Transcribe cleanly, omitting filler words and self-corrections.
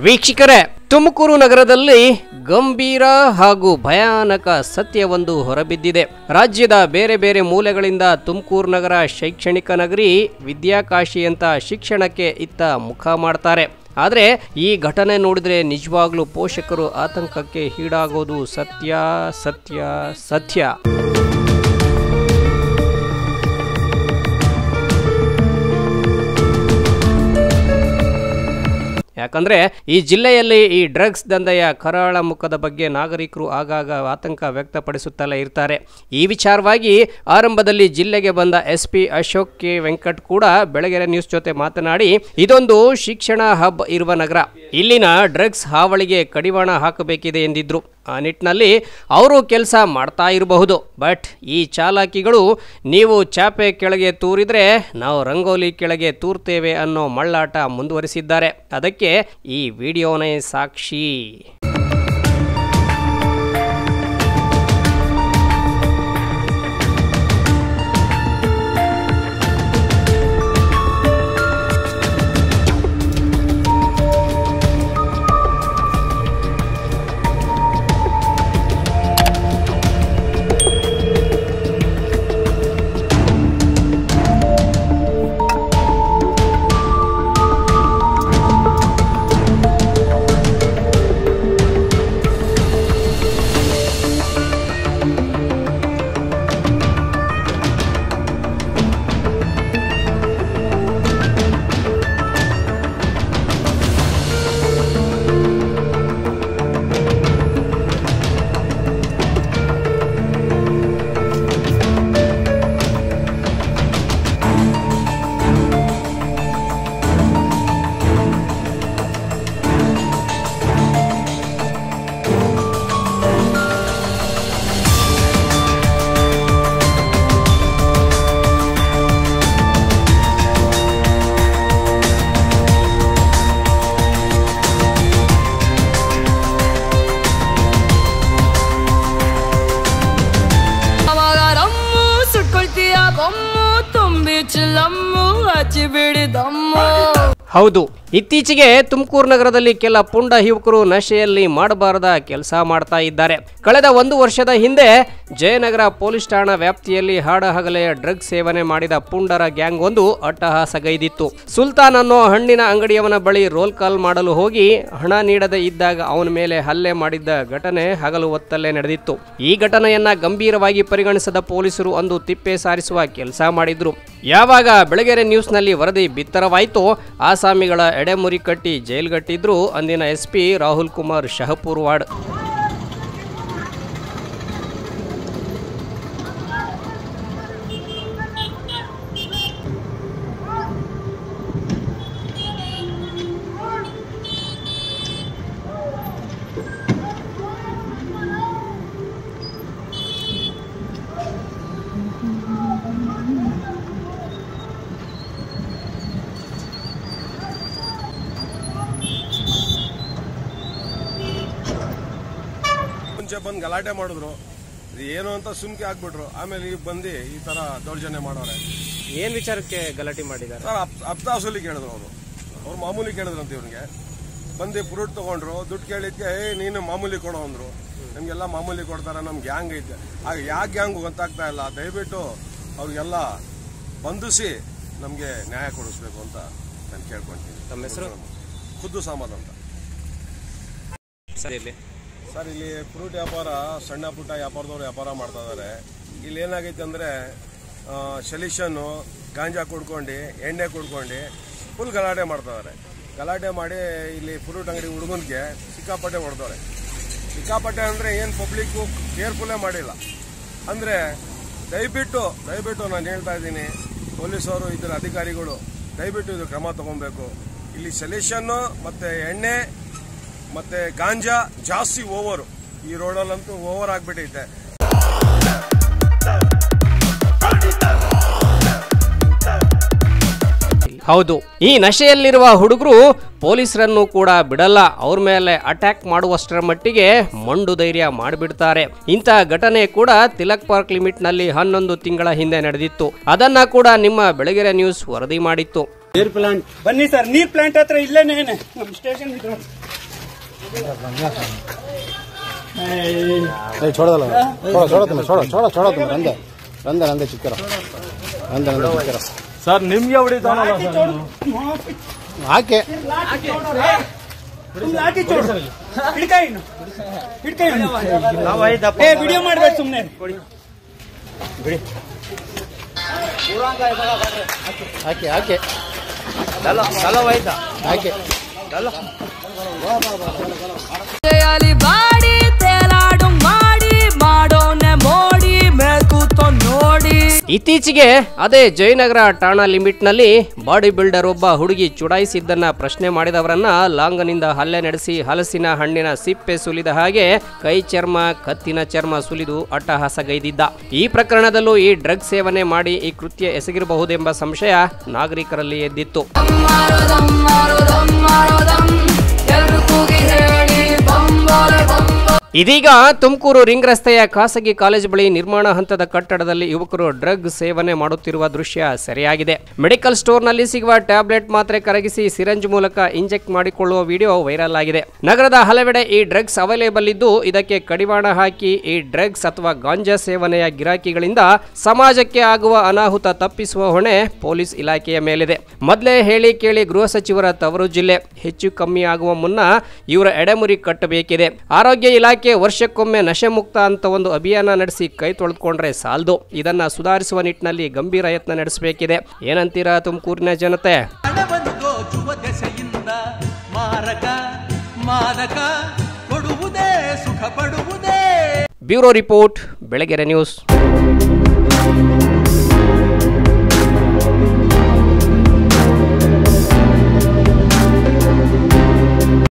ವೀಕ್ಷಕರೇ, ತುಮಕೂರು ನಗರದಲ್ಲಿ ಗಂಭೀರ ಹಾಗೂ ಭಯಾನಕ ಸತ್ಯವೊಂದು ಹೊರಬಿದ್ದಿದೆ. ರಾಜ್ಯದ ಬೇರೆ ಬೇರೆ ಮೂಲೆಗಳಿಂದ ತುಮಕೂರು ನಗರ ಶೈಕ್ಷಣಿಕ ನಗರಿ, ವಿದ್ಯಾಕಾಶಿ ಅಂತ ಶಿಕ್ಷಣಕ್ಕೆ ಇತ್ತ ಮುಖ ಮಾಡ್ತಾರೆ. ಆದರೆ ಈ ಘಟನೆ ನೋಡಿದ್ರೆ ನಿಜವಾಗ್ಲೂ ಪೋಷಕರು ಆತಂಕಕ್ಕೆ ಈಡಾಗೋದು ಸತ್ಯ ಸತ್ಯ ಸತ್ಯ. ಯಾಕಂದ್ರೆ ಈ ಜಿಲ್ಲೆಯಲ್ಲಿ ಈ ಡ್ರಗ್ಸ್ ದಂಧೆಯ ಕರಾಳ ಮುಖದ ಬಗ್ಗೆ ನಾಗರಿಕರು ಆಗಾಗ ಆತಂಕ ವ್ಯಕ್ತಪಡಿಸುತ್ತಲೇ ಇರ್ತಾರೆ. ಈ ವಿಚಾರವಾಗಿ ಆರಂಭದಲ್ಲಿ ಜಿಲ್ಲೆಗೆ ಬಂದ SP ಅಶೋಕ್ ಕೆ ವೆಂಕಟ್ ಕೂಡ ಬೆಳಗೆರೆ ನ್ಯೂಸ್ ಜೊತೆ ಮಾತನಾಡಿ, ಇದೊಂದು ಶಿಕ್ಷಣ ಹಬ್ ಇರುವ ನಗರ, ಇಲ್ಲಿನ ಡ್ರಗ್ಸ್ ಹಾವಳಿಗೆ ಕಡಿವಾಣ ಹಾಕಬೇಕಿದೆ ಎಂದಿದ್ರು. ಆ ನಿಟ್ಟಿನಲ್ಲಿ ಅವರು ಕೆಲಸ ಮಾಡ್ತಾ ಇರಬಹುದು. ಬಟ್ ಈ ಚಾಲಾಕಿಗಳು ನೀವು ಚಾಪೆ ಕೆಳಗೆ ತೂರಿದ್ರೆ ನಾವು ರಂಗೋಲಿ ಕೆಳಗೆ ತೂರ್ತೇವೆ ಅನ್ನೋ ಮಳ್ಳಾಟ ಮುಂದುವರಿಸಿದ್ದಾರೆ. ಅದಕ್ಕೆ ಈ ವಿಡಿಯೋನೇ ಸಾಕ್ಷಿ. ಹೌದು, ಇತ್ತೀಚೆಗೆ ತುಮಕೂರು ನಗರದಲ್ಲಿ ಕೆಲ ಪುಂಡ ಯುವಕರು ನಶೆಯಲ್ಲಿ ಮಾಡಬಾರದ ಕೆಲಸ ಮಾಡ್ತಾ ಇದ್ದಾರೆ. ಕಳೆದ 1 ವರ್ಷದ ಹಿಂದೆ ಜಯನಗರ ಪೊಲೀಸ್ ಠಾಣಾ ವ್ಯಾಪ್ತಿಯಲ್ಲಿ ಹಾಡಹಗಲೆಯ ಡ್ರಗ್ ಸೇವನೆ ಮಾಡಿದ ಪುಂಡರ ಗ್ಯಾಂಗ್ ಒಂದು ಅಟ್ಟಹಾಸಗೈದಿತ್ತು. ಸುಲ್ತಾನ್ ಅನ್ನೋ ಹಣ್ಣಿನ ಅಂಗಡಿಯವನ ಬಳಿ ರೋಲ್ ಕಾಲ್ ಮಾಡಲು ಹೋಗಿ ಹಣ ನೀಡದೆ ಇದ್ದಾಗ ಅವನ ಮೇಲೆ ಹಲ್ಲೆ ಮಾಡಿದ್ದ ಘಟನೆ ಹಗಲು ಹೊತ್ತಲ್ಲೇ ನಡೆದಿತ್ತು. ಈ ಘಟನೆಯನ್ನ ಗಂಭೀರವಾಗಿ ಪರಿಗಣಿಸದ ಪೊಲೀಸರು ಅಂದು ತಿಪ್ಪೆ ಸಾರಿಸುವ ಕೆಲಸ ಮಾಡಿದ್ರು. ಯಾವಾಗ ಬೆಳಗೆರೆ ನ್ಯೂಸ್ನಲ್ಲಿ ವರದಿ ಬಿತ್ತರವಾಯಿತೋ ಆಸಾಮಿಗಳ ಎಡೆಮುರಿ ಕಟ್ಟಿ ಜೈಲ್ಗಟ್ಟಿದ್ರು ಅಂದಿನ SP ರಾಹುಲ್ ಕುಮಾರ್ ಶಹಪುರ್ವಾಡ್. ಬಂದು ಗಲಾಟೆ ಮಾಡಿದ್ರು, ಏನು ಅಂತ ಸುಮ್ಕೆ ಹಾಕ್ಬಿಟ್ರು. ಆಮೇಲೆ ಈಗ ಬಂದು ಈ ತರ ದೌರ್ಜನ್ಯ ಮಾಡೋರೆ. ಏನ್ ವಿಚಾರಕ್ಕೆ ಗಲಾಟೆ ಮಾಡಿದ್ದಾರೆ ಸರ್? ಅಬ್ದಾಸಲಿ ಕೇಳಿದ್ರು ಅವ್ರು ಮಾಮೂಲಿ ಕೇಳಿದ್ರಂತ ಇವ್ರಿಗೆ. ಬಂದು ಫ್ರೂಟ್ ತಗೊಂಡ್ರು, ದುಡ್ಡು ಕೇಳಿದ್ಕೆ ನೀನು ಮಾಮೂಲಿ ಕೊಡೋ ಅಂದ್ರು. ನಮ್ಗೆಲ್ಲ ಮಾಮೂಲಿ ಕೊಡ್ತಾರೆ, ನಮ್ ಗ್ಯಾಂಗ್ ಐತೆ. ಆಗ ಯಾವ ಗ್ಯಾಂಗು ಗೊತ್ತಾಗ್ತಾ ಇಲ್ಲ. ದಯವಿಟ್ಟು ಅವ್ರಿಗೆಲ್ಲ ಬಂಧಿಸಿ ನಮ್ಗೆ ನ್ಯಾಯ ಕೊಡಿಸ್ಬೇಕು ಅಂತ ನಾನು ಕೇಳ್ಕೊಂತೀನಿ. ತಮ್ಮ ಹೆಸರು? ಖುದ್ದು ಸಾಮದ್ ಅಂತ ಸರ್. ಇಲ್ಲಿ ಫ್ರೂಟ್ ವ್ಯಾಪಾರ, ಸಣ್ಣ ಪುಟ್ಟ ವ್ಯಾಪಾರದವ್ರು ವ್ಯಾಪಾರ ಮಾಡ್ತಾ ಇದಾರೆ. ಇಲ್ಲಿ ಏನಾಗೈತೆ ಅಂದ್ರೆ ಸೊಲ್ಯೂಷನ್ನು ಗಾಂಜಾ ಕುಡ್ಕೊಂಡು, ಎಣ್ಣೆ ಕುಡ್ಕೊಂಡು ಫುಲ್ ಗಲಾಟೆ ಮಾಡ್ತಾ ಇದಾರೆ. ಗಲಾಟೆ ಮಾಡಿ ಇಲ್ಲಿ ಫ್ರೂಟ್ ಅಂಗಡಿ ಹುಡುಗನ್ಗೆ ಸಿಕ್ಕಾಪಟ್ಟೆ ಹೊಡೆದವ್ರೆ. ಸಿಕ್ಕಾಪಟ್ಟೆ ಅಂದ್ರೆ ಏನು ಪಬ್ಲಿಕ್ಕು ಕೇರ್ಫುಲ್ಲೇ ಮಾಡಿಲ್ಲ. ಅಂದ್ರೆ ದಯವಿಟ್ಟು ನಾನು ಹೇಳ್ತಾ ಇದ್ದೀನಿ, ಪೊಲೀಸವರು ಇದರ ಅಧಿಕಾರಿಗಳು ದಯವಿಟ್ಟು ಇದು ಕ್ರಮ ತಗೊಬೇಕು. ಇಲ್ಲಿ ಸೊಲ್ಯೂಷನ್ನು ಮತ್ತೆ ಎಣ್ಣೆ ಮತ್ತೆ ಗಾಂಜಾ ಜಾಸ್ತಿ ಓವರು. ಈ ರೋಡಲ್ಲಂತೂ ಓವರ್ ಆಗ್ಬಿಟ್ಟೈತೆ. ಹೌದು, ಈ ನಶೆಯಲ್ಲಿರುವ ಹುಡುಗರು ಪೊಲೀಸರನ್ನು ಕೂಡ ಬಿಡಲ್ಲ. ಅವ್ರ ಮೇಲೆ ಅಟ್ಯಾಕ್ ಮಾಡುವಷ್ಟರ ಮಟ್ಟಿಗೆ ಮಂಡು ಧೈರ್ಯ ಮಾಡಿಬಿಡ್ತಾರೆ. ಇಂಥ ಘಟನೆ ಕೂಡ ತಿಲಕ್ ಪಾರ್ಕ್ ಲಿಮಿಟ್ ನಲ್ಲಿ 11 ತಿಂಗಳ ಹಿಂದೆ ನಡೆದಿತ್ತು. ಅದನ್ನ ಕೂಡ ನಿಮ್ಮ ಬೆಳಗೆರೆ ನ್ಯೂಸ್ ವರದಿ ಮಾಡಿತ್ತು. ನೀರ್ ಪ್ಲಾಂಟ್ ಬನ್ನಿ ಸರ್, ನೀರ್ ಪ್ಲಾಂಟ್ ಹತ್ರ ಇಲ್ಲೇನೆ ನಮ್ಮ ಸ್ಟೇಷನ್ छोड़ो छोड़ो तुम्हें छोड़ो छोड़ो छोड़ो तुम रंदे रंदे रंदे चिक्कर रंदे रंदे चिक्कर सर निम्गे ಹೊಡಿತಾನಲ್ಲ ಸರ್ ಹಾಕೆ ಲಾಠಿ ಚೋಡು ಹಿಡ್ಕಾಯಿ ಏ ವಿಡಿಯೋ ಮಾಡಬೇಡ ಸುಮ್ಮನೆ ಬಿಡಿ ಹಾಕೆ ಹಾಕೆ ಚಲ ವೈದ ಹಾಕೆ ಬಾಡಿ ತೇಲಾಡು ಮಾಡಿ ಮಾಡೋನೆ ಮೋಡಿ ಮೇಲ್ಕೂತೋ ನೋಡಿ. ಇತ್ತೀಚೆಗೆ ಅದೇ ಜಯನಗರ ಠಾಣಾ ಲಿಮಿಟ್ನಲ್ಲಿ ಬಾಡಿ ಬಿಲ್ಡರ್ ಒಬ್ಬ ಹುಡುಗಿ ಚುಡಾಯಿಸಿದ್ದನ್ನ ಪ್ರಶ್ನೆ ಮಾಡಿದವರನ್ನ ಲಾಂಗನಿಂದ ಹಲ್ಲೆ ನಡೆಸಿ ಹಲಸಿನ ಹಣ್ಣಿನ ಸಿಪ್ಪೆ ಸುಲಿದ ಹಾಗೆ ಕೈ ಚರ್ಮ ಕತ್ತಿನ ಚರ್ಮ ಸುಲಿದು ಅಟ್ಟಹಾಸಗೈದಿದ್ದ. ಈ ಪ್ರಕರಣದಲ್ಲೂ ಈ ಡ್ರಗ್ ಸೇವನೆ ಮಾಡಿ ಈ ಕೃತ್ಯ ಎಸಗಿರಬಹುದೆಂಬ ಸಂಶಯ ನಾಗರಿಕರಲ್ಲಿ ಎದ್ದಿತ್ತು. ಇದೀಗ ತುಮಕೂರು ರಿಂಗ್ ರಸ್ತೆಯ ಖಾಸಗಿ ಕಾಲೇಜು ಬಳಿ ನಿರ್ಮಾಣ ಹಂತದ ಕಟ್ಟಡದಲ್ಲಿ ಯುವಕರು ಡ್ರಗ್ ಸೇವನೆ ಮಾಡುತ್ತಿರುವ ದೃಶ್ಯ ಸೆರೆಯಾಗಿದೆ. ಮೆಡಿಕಲ್ ಸ್ಟೋರ್ನಲ್ಲಿ ಸಿಗುವ ಟ್ಯಾಬ್ಲೆಟ್ ಮಾತ್ರೆ ಕರಗಿಸಿ ಸಿರಂಜ್ ಮೂಲಕ ಇಂಜೆಕ್ಟ್ ಮಾಡಿಕೊಳ್ಳುವ ವಿಡಿಯೋ ವೈರಲ್ ಆಗಿದೆ. ನಗರದ ಹಲವೆಡೆ ಈ ಡ್ರಗ್ಸ್ ಅವೈಲೇಬಲ್ ಇದ್ದು ಇದಕ್ಕೆ ಕಡಿವಾಣ ಹಾಕಿ ಈ ಡ್ರಗ್ಸ್ ಅಥವಾ ಗಾಂಜಾ ಸೇವನೆಯ ಗಿರಾಕಿಗಳಿಂದ ಸಮಾಜಕ್ಕೆ ಆಗುವ ಅನಾಹುತ ತಪ್ಪಿಸುವ ಹೊಣೆ ಪೊಲೀಸ್ ಇಲಾಖೆಯ ಮೇಲಿದೆ. ಮೊದಲೇ ಹೇಳಿ ಕೇಳಿ ಗೃಹ ಸಚಿವರ ತವರು ಜಿಲ್ಲೆ ಹೆಚ್ಚು ಕಮ್ಮಿ ಆಗುವ ಮುನ್ನ ಇವರ ಎಡೆಮುರಿ ಕಟ್ಟಬೇಕಿದೆ. ಆರೋಗ್ಯ ಇಲಾಖೆ ವರ್ಷಕ್ಕೊಮ್ಮೆ ನಶೆ ಮುಕ್ತ ಅಂತ ಒಂದು ಅಭಿಯಾನ ನಡೆಸಿ ಕೈ ತೊಳೆದುಕೊಂಡ್ರೆ ಸಾಲದು. ಇದನ್ನ ಸುಧಾರಿಸುವ ನಿಟ್ಟಿನಲ್ಲಿ ಗಂಭೀರ ಯತ್ನ ನಡೆಸಬೇಕಿದೆ. ಏನಂತೀರಾ ತುಮಕೂರಿನ ಜನತೆ? Bureau report, Belagere news.